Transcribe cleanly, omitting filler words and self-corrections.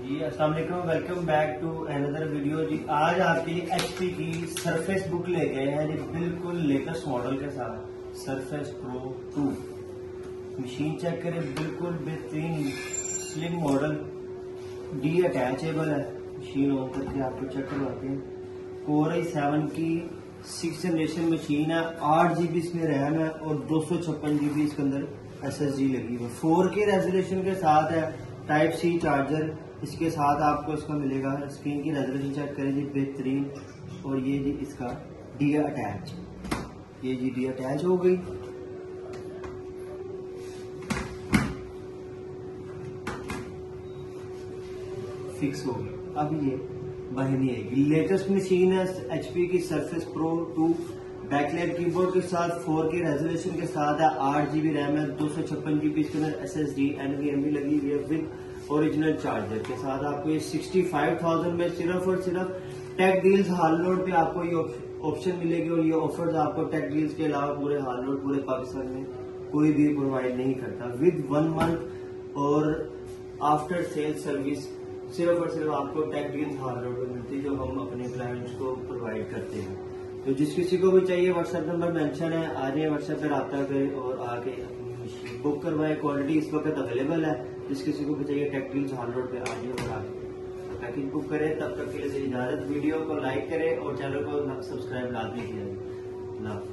जी अस्सलाम वालेकुम, welcome back to another video. जी आज आपके लिए एचपी की सरफेस बुक लेके आए हैं जी, बिल्कुल लेटेस्ट मॉडल के साथ सरफेस प्रो 2। मशीन चेक करें, बिल्कुल बेहतरीन स्लिम मॉडल, डी अटैचेबल है। मशीन ऑन करके आपको चेक करवाते हैं। कोर i7 की 6th जनरेशन मशीन है, 8 GB इसमें रैम है और 256 GB इसके अंदर SSD लगी हुई है। 4K रेजोल्यूशन के साथ है, टाइप सी चार्जर इसके साथ आपको इसका मिलेगा। स्क्रीन की रेजोल्यूशन चेक करें जी, बेहतरीन। और ये जी इसका डी अटैच, ये जी डी अटैच हो गई। फिक्स हो गई, अब ये बाहर नहीं आएगी। लेटेस्ट मशीन है एचपी की सरफेस प्रो 2, बैकलाइट कीबोर्ड के साथ 4K रेजोल्यूशन के साथ है, 8 GB रैम है, 256 GB इसके अंदर SSD NVMe लगी हुई है विद ओरिजिनल चार्जर के साथ। आपको ये 65,000 में सिर्फ और सिर्फ टेक डील्स हाल लोड पे आपको ये ऑप्शन मिलेगी। और ये ऑफर्स आपको टेक डील्स के अलावा पूरे हाल लोड पूरे पाकिस्तान में कोई भी प्रोवाइड नहीं करता। विद 1 मंथ और आफ्टर सेल सर्विस सिर्फ और सिर्फ आपको टेक डील्स हाल लोड पे मिलती है, जो हम अपने क्लाइंट्स को प्रोवाइड करते हैं। तो जिस किसी को भी चाहिए व्हाट्सएप नंबर मेंशन है, आ जाए व्हाट्सएप पर रब्ता करें और आके बुक करवाएं। क्वालिटी इस वक्त अवेलेबल है, जिस किसी को भी चाहिए टेक डील्स हाल रोड पे आ जाए और आके पैकेज बुक करें। तब तक के लिए इजाजत, वीडियो को लाइक करें और चैनल को सब्सक्राइब लाजमी किया।